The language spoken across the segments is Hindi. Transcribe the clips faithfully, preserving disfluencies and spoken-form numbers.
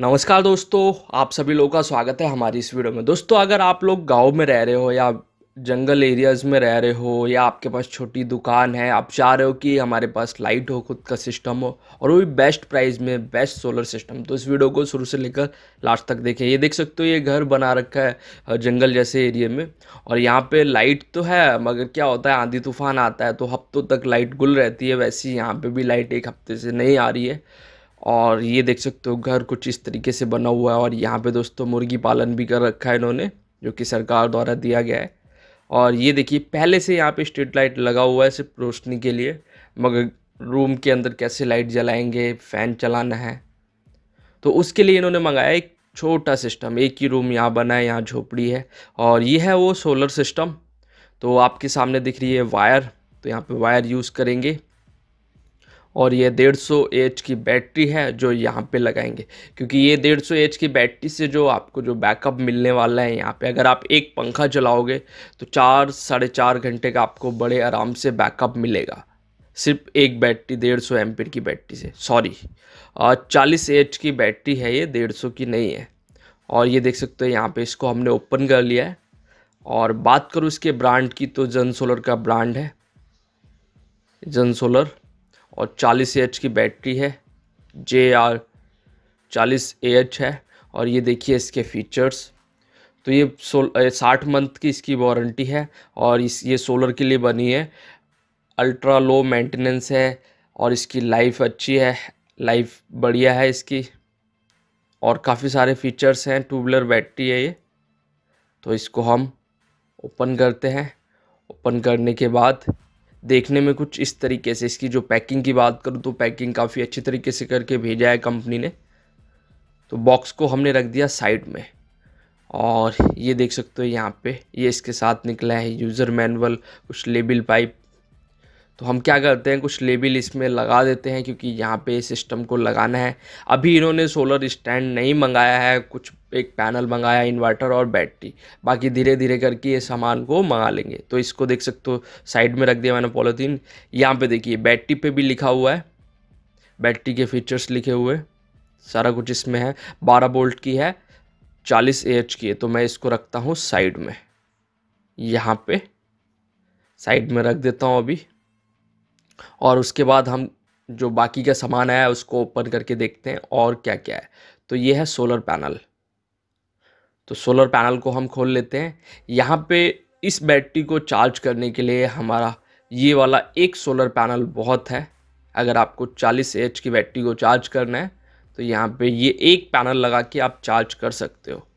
नमस्कार दोस्तों, आप सभी लोगों का स्वागत है हमारी इस वीडियो में। दोस्तों, अगर आप लोग गांव में रह रहे हो या जंगल एरियाज़ में रह रहे हो या आपके पास छोटी दुकान है, आप चाह रहे हो कि हमारे पास लाइट हो, खुद का सिस्टम हो और वो भी बेस्ट प्राइस में, बेस्ट सोलर सिस्टम, तो इस वीडियो को शुरू से लेकर लास्ट तक देखें। ये देख सकते हो, ये घर बना रखा है जंगल जैसे एरिया में और यहाँ पे लाइट तो है, मगर क्या होता है, आंधी तूफान आता है तो हफ्तों तक लाइट गुल रहती है। वैसे ही यहाँ पर भी लाइट एक हफ्ते से नहीं आ रही है। और ये देख सकते हो, घर कुछ इस तरीके से बना हुआ है और यहाँ पे दोस्तों मुर्गी पालन भी कर रखा है इन्होंने, जो कि सरकार द्वारा दिया गया है। और ये देखिए, पहले से यहाँ पे स्ट्रीट लाइट लगा हुआ है सिर्फ रोशनी के लिए, मगर रूम के अंदर कैसे लाइट जलाएंगे, फ़ैन चलाना है, तो उसके लिए इन्होंने मंगाया एक छोटा सिस्टम। एक ही रूम यहाँ बना है, यहाँ झोपड़ी है और ये है वो सोलर सिस्टम। तो आपके सामने दिख रही है वायर, तो यहाँ पे वायर यूज़ करेंगे और ये डेढ़ सौ एच की बैटरी है जो यहाँ पे लगाएंगे, क्योंकि ये डेढ़ सौ एच की बैटरी से जो आपको जो बैकअप मिलने वाला है यहाँ पे, अगर आप एक पंखा चलाओगे तो चार साढ़े चार घंटे का आपको बड़े आराम से बैकअप मिलेगा, सिर्फ एक बैटरी डेढ़ सौ एम्पीयर की बैटरी से। सॉरी, चालीस एच की बैटरी है ये, डेढ़ सौ की नहीं है। और ये देख सकते हो यहाँ पे, इसको हमने ओपन कर लिया है। और बात करूँ इसके ब्रांड की, तो जन सोलर का ब्रांड है जन सोलर, और चालीस एच की बैटरी है, जे आर चालीस एच है। और ये देखिए इसके फीचर्स, तो ये सोल साठ मंथ की इसकी वारंटी है और इस ये सोलर के लिए बनी है। अल्ट्रा लो मेंटेनेंस है और इसकी लाइफ अच्छी है, लाइफ बढ़िया है इसकी, और काफ़ी सारे फीचर्स हैं। टू व्हीलर बैटरी है ये। तो इसको हम ओपन करते हैं। ओपन करने के बाद देखने में कुछ इस तरीके से, इसकी जो पैकिंग की बात करूँ तो पैकिंग काफ़ी अच्छी तरीके से करके भेजा है कंपनी ने। तो बॉक्स को हमने रख दिया साइड में और ये देख सकते हो यहाँ पे, ये इसके साथ निकला है यूज़र मैनुअल, कुछ लेबल पाइप। तो हम क्या करते हैं, कुछ लेबल इसमें लगा देते हैं, क्योंकि यहाँ पे सिस्टम को लगाना है। अभी इन्होंने सोलर स्टैंड नहीं मंगाया है, कुछ एक पैनल मंगाया, इन्वर्टर और बैटरी, बाकी धीरे धीरे करके ये सामान को मंगा लेंगे। तो इसको देख सकते हो, साइड में रख दिया मैंने पॉलीथीन। यहाँ पे देखिए बैटरी पे भी लिखा हुआ है, बैटरी के फीचर्स लिखे हुए, सारा कुछ इसमें है। बारह वोल्ट की है, चालीस ए एच की है। तो मैं इसको रखता हूँ साइड में, यहाँ पे साइड में रख देता हूँ अभी। और उसके बाद हम जो बाकी का सामान आया है उसको ओपन करके देखते हैं और क्या क्या है। तो ये है सोलर पैनल। तो सोलर पैनल को हम खोल लेते हैं। यहाँ पे इस बैटरी को चार्ज करने के लिए हमारा ये वाला एक सोलर पैनल बहुत है। अगर आपको चालीस एच की बैटरी को चार्ज करना है तो यहाँ पे ये एक पैनल लगा के आप चार्ज कर सकते हो।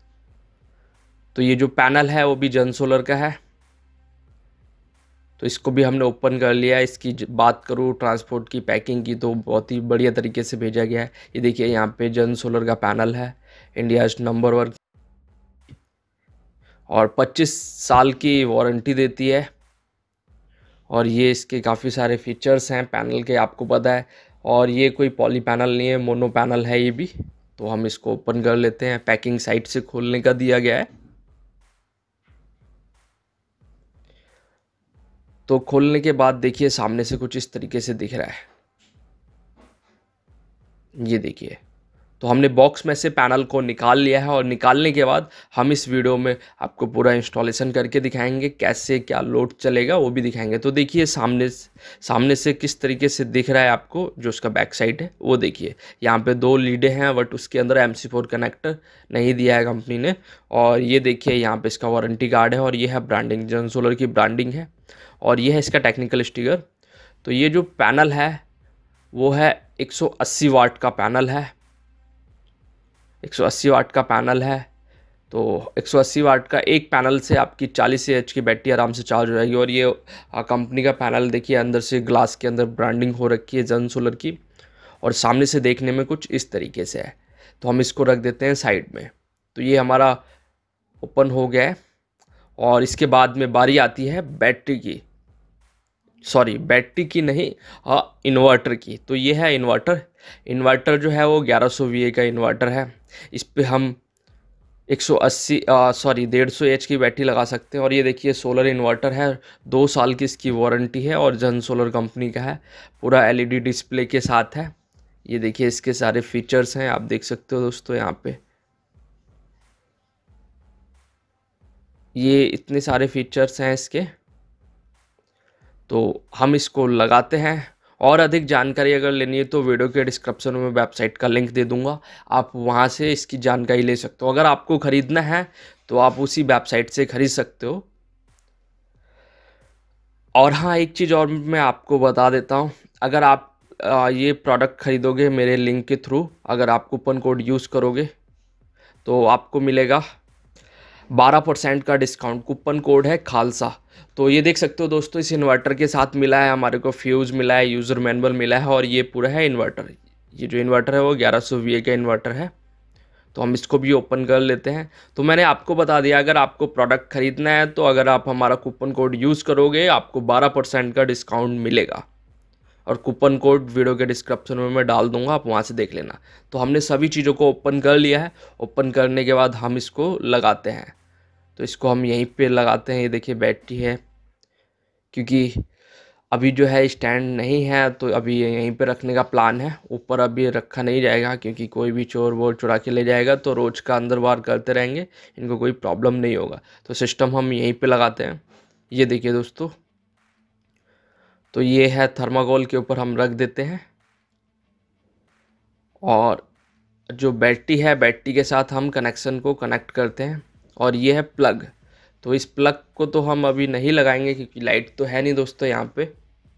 तो ये जो पैनल है वो भी जन सोलर का है। तो इसको भी हमने ओपन कर लिया है। इसकी बात करूँ ट्रांसपोर्ट की, पैकिंग की, तो बहुत ही बढ़िया तरीके से भेजा गया है। ये देखिए यहाँ पे जन सोलर का पैनल है, इंडिया नंबर वन, और पच्चीस साल की वारंटी देती है। और ये इसके काफ़ी सारे फीचर्स हैं पैनल के, आपको पता है। और ये कोई पॉली पैनल नहीं है, मोनो पैनल है ये भी। तो हम इसको ओपन कर लेते हैं। पैकिंग साइड से खोलने का दिया गया है। तो खोलने के बाद देखिए सामने से कुछ इस तरीके से दिख रहा है, ये देखिए। तो हमने बॉक्स में से पैनल को निकाल लिया है और निकालने के बाद हम इस वीडियो में आपको पूरा इंस्टॉलेशन करके दिखाएंगे, कैसे क्या लोड चलेगा वो भी दिखाएंगे। तो देखिए सामने सामने से किस तरीके से दिख रहा है आपको, जो उसका बैक साइड है वो देखिए। यहाँ पे दो लीडें हैं, बट उसके अंदर एम सी फोर कनेक्टर नहीं दिया है कंपनी ने। और ये देखिए यहाँ पे इसका वारंटी कार्ड है और ये है ब्रांडिंग, जन सोलर की ब्रांडिंग है। और ये है इसका टेक्निकल स्टिकर। तो ये जो पैनल है वो है एक सौ अस्सी वाट का पैनल है, एक सौ अस्सी वाट का पैनल है। तो एक सौ अस्सी वाट का एक पैनल से आपकी चालीस एच की बैटरी आराम से चार्ज हो जाएगी। और ये कंपनी का पैनल देखिए, अंदर से ग्लास के अंदर ब्रांडिंग हो रखी है जन सोलर की, और सामने से देखने में कुछ इस तरीके से है। तो हम इसको रख देते हैं साइड में। तो ये हमारा ओपन हो गया है। और इसके बाद में बारी आती है बैटरी की, सॉरी बैटरी की नहीं, हाँ इन्वर्टर की। तो ये है इन्वर्टर। इन्वर्टर जो है वो ग्यारह सौ वी ए का इन्वर्टर है। इस पे हम एक सौ अस्सी सॉरी डेढ़ सौ एच की बैटरी लगा सकते हैं। और ये देखिए सोलर इन्वर्टर है, दो साल की इसकी वारंटी है और जन सोलर कंपनी का है, पूरा एल ई डी डिस्प्ले के साथ है। ये देखिए इसके सारे फीचर्स हैं, आप देख सकते हो दोस्तों यहाँ पे। ये इतने सारे फीचर्स हैं इसके। तो हम इसको लगाते हैं। और अधिक जानकारी अगर लेनी है तो वीडियो के डिस्क्रिप्शन में वेबसाइट का लिंक दे दूंगा, आप वहां से इसकी जानकारी ले सकते हो। अगर आपको ख़रीदना है तो आप उसी वेबसाइट से ख़रीद सकते हो। और हाँ, एक चीज़ और मैं आपको बता देता हूँ, अगर आप आ, ये प्रोडक्ट ख़रीदोगे मेरे लिंक के थ्रू, अगर आप कूपन कोड यूज़ करोगे तो आपको मिलेगा बारह परसेंट का डिस्काउंट। कूपन कोड है खालसा। तो ये देख सकते हो दोस्तों, इस इन्वर्टर के साथ मिला है हमारे को फ्यूज़ मिला है, यूज़र मैनुअल मिला है, और ये पूरा है इन्वर्टर। ये जो इन्वर्टर है वो ग्यारह सौ वी ए का इन्वर्टर है। तो हम इसको भी ओपन कर लेते हैं। तो मैंने आपको बता दिया, अगर आपको प्रोडक्ट ख़रीदना है तो अगर आप हमारा कूपन कोड यूज़ करोगे आपको बारह परसेंट का डिस्काउंट मिलेगा। और कूपन कोड वीडियो के डिस्क्रिप्शन में मैं डाल दूंगा, आप वहाँ से देख लेना। तो हमने सभी चीज़ों को ओपन कर लिया है। ओपन करने के बाद हम इसको लगाते हैं। तो इसको हम यहीं पे लगाते हैं। ये देखिए बैटरी है, क्योंकि अभी जो है स्टैंड नहीं है तो अभी यहीं पे रखने का प्लान है। ऊपर अभी रखा नहीं जाएगा क्योंकि कोई भी चोर वोर चुरा के ले जाएगा तो रोज़ का अंदर बाहर करते रहेंगे, इनको कोई प्रॉब्लम नहीं होगा। तो सिस्टम हम यहीं पे लगाते हैं। ये देखिए दोस्तों, तो ये है थर्माकोल के ऊपर हम रख देते हैं। और जो बैटरी है, बैटरी के साथ हम कनेक्शन को कनेक्ट करते हैं। और ये है प्लग। तो इस प्लग को तो हम अभी नहीं लगाएंगे क्योंकि लाइट तो है नहीं दोस्तों यहाँ पे।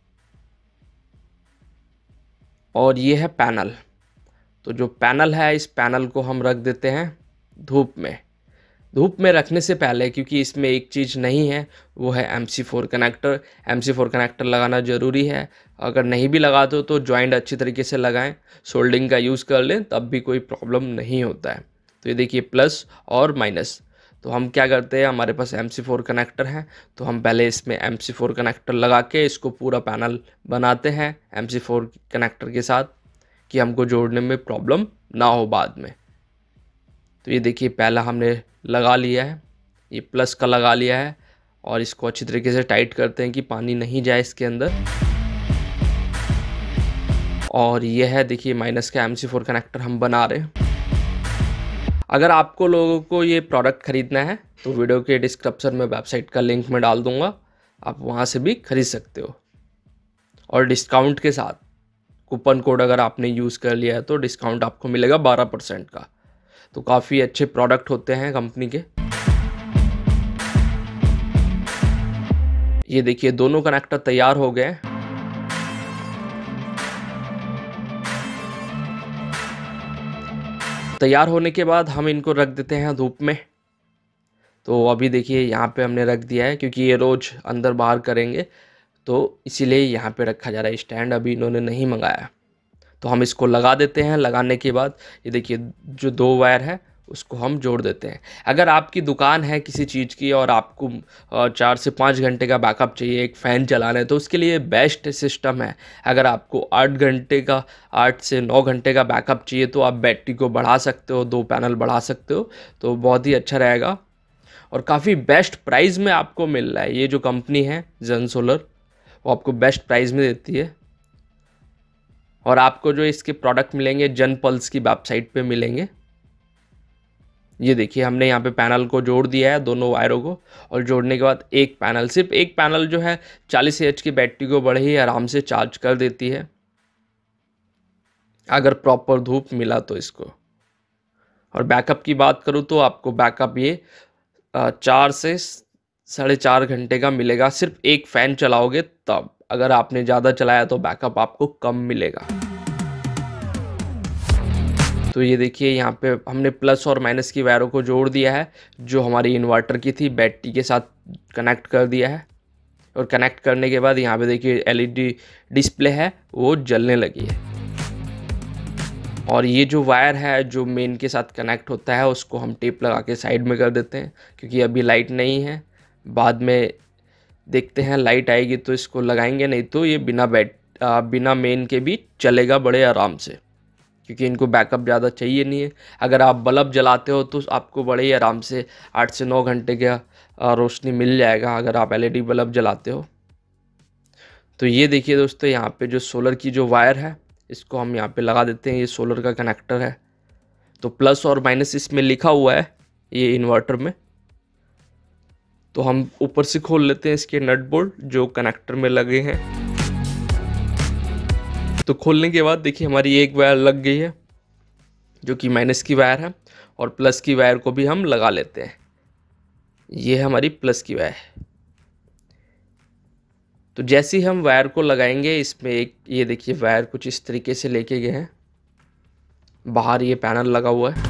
और ये है पैनल। तो जो पैनल है, इस पैनल को हम रख देते हैं धूप में। धूप में रखने से पहले, क्योंकि इसमें एक चीज़ नहीं है, वो है M C four connector. M C four connector लगाना ज़रूरी है। अगर नहीं भी लगाते हो तो जॉइंट अच्छी तरीके से लगाएं, सोल्डिंग का यूज़ कर लें, तब भी कोई प्रॉब्लम नहीं होता है। तो ये देखिए प्लस और माइनस। तो हम क्या करते हैं, हमारे पास एम सी फोर कनेक्टर है तो हम पहले इसमें एम सी फोर कनेक्टर लगा के इसको पूरा पैनल बनाते हैं एम सी फोर कनेक्टर के साथ, कि हमको जोड़ने में प्रॉब्लम ना हो बाद में। तो ये देखिए पहला हमने लगा लिया है, ये प्लस का लगा लिया है। और इसको अच्छी तरीके से टाइट करते हैं कि पानी नहीं जाए इसके अंदर। और ये है देखिए माइनस का एम सी फोर कनेक्टर हम बना रहे हैं। अगर आपको लोगों को ये प्रोडक्ट ख़रीदना है तो वीडियो के डिस्क्रिप्शन में वेबसाइट का लिंक मैं डाल दूंगा, आप वहाँ से भी खरीद सकते हो। और डिस्काउंट के साथ कूपन कोड अगर आपने यूज़ कर लिया है तो डिस्काउंट आपको मिलेगा बारह परसेंट का। तो काफ़ी अच्छे प्रोडक्ट होते हैं कंपनी के। ये देखिए दोनों कनेक्टर तैयार हो गए। तैयार होने के बाद हम इनको रख देते हैं धूप में। तो अभी देखिए यहाँ पे हमने रख दिया है, क्योंकि ये रोज़ अंदर बाहर करेंगे तो इसीलिए यहाँ पे रखा जा रहा है। स्टैंड अभी इन्होंने नहीं मंगाया। तो हम इसको लगा देते हैं। लगाने के बाद ये देखिए जो दो वायर है उसको हम जोड़ देते हैं। अगर आपकी दुकान है किसी चीज़ की और आपको चार से पाँच घंटे का बैकअप चाहिए, एक फ़ैन चलाना है, तो उसके लिए बेस्ट सिस्टम है। अगर आपको आठ घंटे का आठ से नौ घंटे का बैकअप चाहिए तो आप बैटरी को बढ़ा सकते हो, दो पैनल बढ़ा सकते हो, तो बहुत ही अच्छा रहेगा। और काफ़ी बेस्ट प्राइस में आपको मिल रहा है। ये जो कंपनी है जन सोलर, वो आपको बेस्ट प्राइस में देती है। और आपको जो इसके प्रोडक्ट मिलेंगे जन पल्स की वेबसाइट पे मिलेंगे। ये देखिए हमने यहाँ पे पैनल को जोड़ दिया है, दोनों वायरों को। और जोड़ने के बाद एक पैनल, सिर्फ एक पैनल जो है चालीस एच की बैटरी को बड़े ही आराम से चार्ज कर देती है, अगर प्रॉपर धूप मिला तो इसको। और बैकअप की बात करूँ तो आपको बैकअप ये चार से साढ़े चार घंटे का मिलेगा, सिर्फ एक फ़ैन चलाओगे तब। अगर आपने ज़्यादा चलाया तो बैकअप आपको कम मिलेगा। तो ये देखिए यहाँ पे हमने प्लस और माइनस की वायरों को जोड़ दिया है, जो हमारी इन्वर्टर की थी बैटरी के साथ कनेक्ट कर दिया है। और कनेक्ट करने के बाद यहाँ पे देखिए एल ई डी डिस्प्ले है वो जलने लगी है। और ये जो वायर है जो मेन के साथ कनेक्ट होता है उसको हम टेप लगा के साइड में कर देते हैं, क्योंकि अभी लाइट नहीं है। बाद में देखते हैं लाइट आएगी तो इसको लगाएंगे, नहीं तो ये बिना बैट बिना मेन के भी चलेगा बड़े आराम से, क्योंकि इनको बैकअप ज़्यादा चाहिए नहीं है। अगर आप बल्ब जलाते हो तो आपको बड़े ही आराम से आठ से नौ घंटे का रोशनी मिल जाएगा अगर आप एल ई डी बल्ब जलाते हो। तो ये देखिए दोस्तों यहाँ पे जो सोलर की जो वायर है इसको हम यहाँ पे लगा देते हैं। ये सोलर का कनेक्टर है, तो प्लस और माइनस इसमें लिखा हुआ है ये इन्वर्टर में। तो हम ऊपर से खोल लेते हैं इसके नट बोल्ट जो कनेक्टर में लगे हैं। तो खोलने के बाद देखिए हमारी एक वायर लग गई है जो कि माइनस की वायर है, और प्लस की वायर को भी हम लगा लेते हैं। ये है हमारी प्लस की वायर। तो जैसे ही हम वायर को लगाएंगे, इसमें एक ये देखिए वायर कुछ इस तरीके से लेके गए हैं, बाहर ये पैनल लगा हुआ है।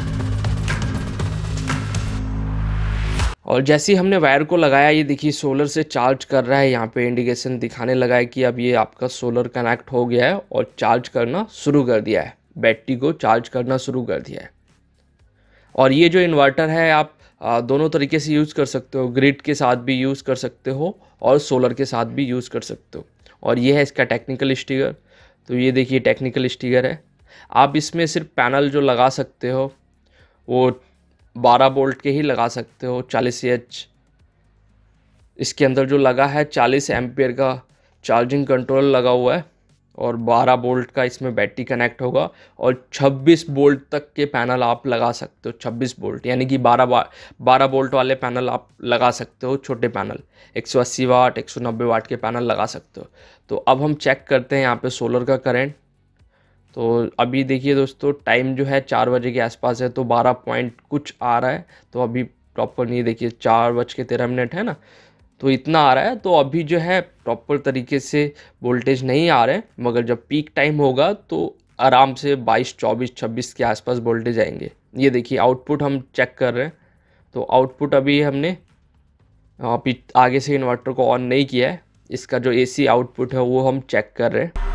और जैसे ही हमने वायर को लगाया, ये देखिए सोलर से चार्ज कर रहा है। यहाँ पे इंडिकेशन दिखाने लगा है कि अब ये आपका सोलर कनेक्ट हो गया है और चार्ज करना शुरू कर दिया है, बैटरी को चार्ज करना शुरू कर दिया है। और ये जो इन्वर्टर है आप आ, दोनों तरीके से यूज़ कर सकते हो, ग्रिड के साथ भी यूज़ कर सकते हो और सोलर के साथ भी यूज़ कर सकते हो। और ये है इसका टेक्निकल स्टिकर। तो ये देखिए टेक्निकल स्टिकर है। आप इसमें सिर्फ पैनल जो लगा सकते हो वो बारह वोल्ट के ही लगा सकते हो, चालीस एच। इसके अंदर जो लगा है चालीस एम्पियर का चार्जिंग कंट्रोल लगा हुआ है, और बारह वोल्ट का इसमें बैटरी कनेक्ट होगा, और छब्बीस वोल्ट तक के पैनल आप लगा सकते हो। छब्बीस वोल्ट यानी कि बारह बारह वोल्ट वाले पैनल आप लगा सकते हो, छोटे पैनल एक सौ अस्सी वाट एक सौ नब्बे वाट के पैनल लगा सकते हो। तो अब हम चेक करते हैं यहाँ पे सोलर का करंट। तो अभी देखिए दोस्तों टाइम जो है चार बजे के आसपास है, तो बारह पॉइंट कुछ आ रहा है। तो अभी प्रॉपर नहीं, देखिए चार बज के तेरह मिनट है ना, तो इतना आ रहा है। तो अभी जो है प्रॉपर तरीके से वोल्टेज नहीं आ रहे हैं, मगर जब पीक टाइम होगा तो आराम से बाईस चौबीस छब्बीस के आसपास वोल्टेज आएंगे। ये देखिए आउटपुट हम चेक कर रहे हैं। तो आउटपुट अभी हमने अभी आगे से इन्वर्टर को ऑन नहीं किया है, इसका जो एसी आउटपुट है वो हम चेक कर रहे हैं।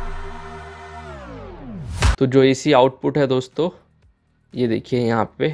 तो जो एसी आउटपुट है दोस्तों, ये देखिए यहाँ पे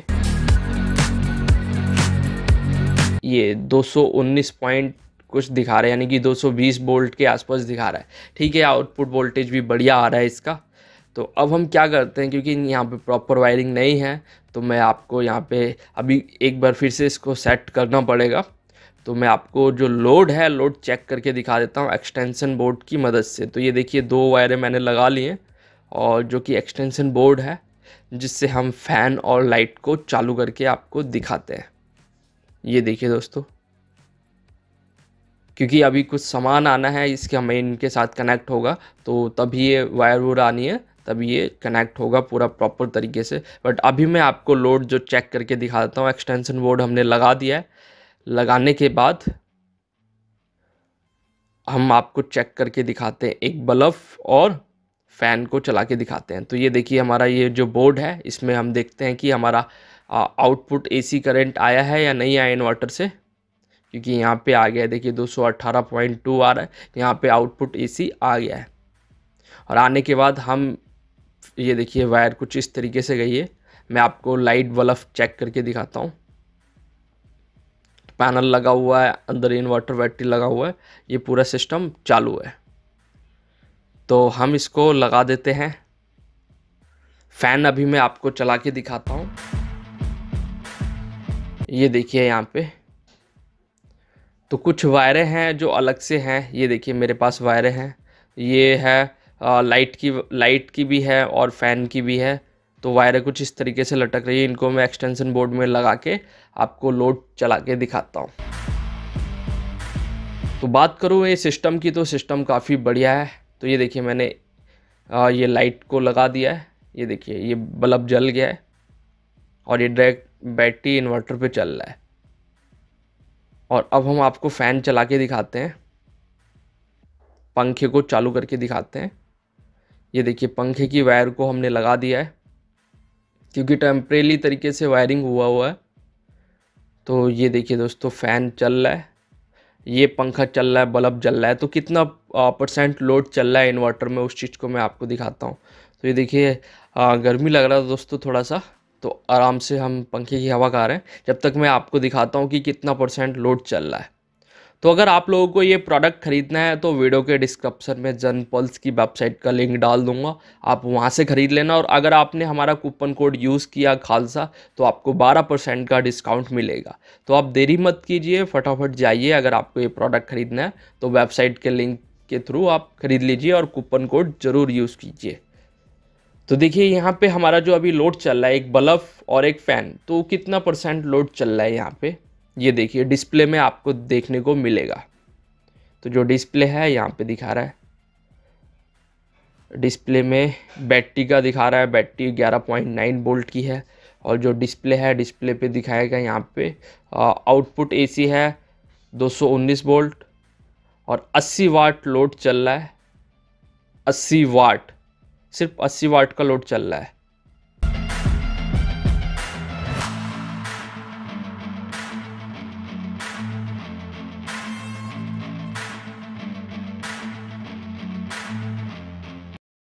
ये दो सौ उन्नीस पॉइंट कुछ दिखा रहा है, यानी कि दो सौ बीस वोल्ट के आसपास दिखा रहा है। ठीक है, आउटपुट वोल्टेज भी बढ़िया आ रहा है इसका। तो अब हम क्या करते हैं, क्योंकि यहाँ पे प्रॉपर वायरिंग नहीं है, तो मैं आपको यहाँ पे अभी एक बार फिर से इसको सेट करना पड़ेगा। तो मैं आपको जो लोड है लोड चेक करके दिखा देता हूँ एक्सटेंशन बोर्ड की मदद से। तो ये देखिए दो वायरें मैंने लगा ली हैं, और जो कि एक्सटेंशन बोर्ड है जिससे हम फैन और लाइट को चालू करके आपको दिखाते हैं। ये देखिए दोस्तों, क्योंकि अभी कुछ सामान आना है इसके मेन के साथ कनेक्ट होगा, तो तभी ये वायर वूर आनी है, तभी ये कनेक्ट होगा पूरा प्रॉपर तरीके से। बट अभी मैं आपको लोड जो चेक करके दिखा देता हूँ। एक्सटेंशन बोर्ड हमने लगा दिया है। लगाने के बाद हम आपको चेक करके दिखाते हैं, एक बल्ब और फैन को चला के दिखाते हैं। तो ये देखिए हमारा ये जो बोर्ड है, इसमें हम देखते हैं कि हमारा आउटपुट एसी करंट आया है या नहीं आया इन्वर्टर से, क्योंकि यहाँ पे आ गया है। देखिए दो सौ अठारह पॉइंट दो आ रहा है, यहाँ पे आउटपुट एसी आ गया है। और आने के बाद हम ये देखिए वायर कुछ इस तरीके से गई है। मैं आपको लाइट बल्ब चेक करके दिखाता हूँ। पैनल लगा हुआ है, अंदर इन्वर्टर बैटरी लगा हुआ है, ये पूरा सिस्टम चालू है। तो हम इसको लगा देते हैं। फैन अभी मैं आपको चला के दिखाता हूँ। ये देखिए यहाँ पे तो कुछ वायरें हैं जो अलग से हैं। ये देखिए मेरे पास वायरें हैं, ये है आ, लाइट की लाइट की भी है और फैन की भी है। तो वायरें कुछ इस तरीके से लटक रही है, इनको मैं एक्सटेंशन बोर्ड में लगा के आपको लोड चला के दिखाता हूँ। तो बात करूँ ये सिस्टम की, तो सिस्टम काफ़ी बढ़िया है। तो ये देखिए मैंने आ, ये लाइट को लगा दिया है। ये देखिए ये बल्ब जल गया है, और ये डायरेक्ट बैटरी इन्वर्टर पे चल रहा है। और अब हम आपको फ़ैन चला के दिखाते हैं, पंखे को चालू करके दिखाते हैं। ये देखिए पंखे की वायर को हमने लगा दिया है, क्योंकि टेम्परेरी तरीके से वायरिंग हुआ हुआ है। तो ये देखिए दोस्तों फैन चल रहा है, ये पंखा चल रहा है, बल्ब जल रहा है। तो कितना परसेंट लोड चल रहा है इन्वर्टर में, उस चीज़ को मैं आपको दिखाता हूँ। तो ये देखिए गर्मी लग रहा था दोस्तों थोड़ा सा, तो आराम से हम पंखे की हवा खा रहे हैं जब तक मैं आपको दिखाता हूँ कि कितना परसेंट लोड चल रहा है। तो अगर आप लोगों को ये प्रोडक्ट ख़रीदना है तो वीडियो के डिस्क्रिप्शन में जनपल्स की वेबसाइट का लिंक डाल दूंगा, आप वहाँ से ख़रीद लेना। और अगर आपने हमारा कूपन कोड यूज़ किया खालसा, तो आपको बारह परसेंट का डिस्काउंट मिलेगा। तो आप देरी मत कीजिए, फटाफट जाइए। अगर आपको ये प्रोडक्ट ख़रीदना है तो वेबसाइट के लिंक के थ्रू आप ख़रीद लीजिए और कूपन कोड ज़रूर यूज़ कीजिए। तो देखिए यहाँ पे हमारा जो अभी लोड चल रहा है, एक बल्ब और एक फ़ैन, तो कितना परसेंट लोड चल रहा है यहाँ पे ये देखिए डिस्प्ले में आपको देखने को मिलेगा। तो जो डिस्प्ले है यहाँ पे दिखा रहा है, डिस्प्ले में बैटरी का दिखा रहा है, बैटरी ग्यारह पॉइंट नाइन वोल्ट की है। और जो डिस्प्ले है, डिस्प्ले पे दिखाएगा यहाँ पे आउटपुट एसी है दो सौ उन्नीस वोल्ट और अस्सी वाट लोड चल रहा है। अस्सी वाट, सिर्फ अस्सी वाट का लोड चल रहा है।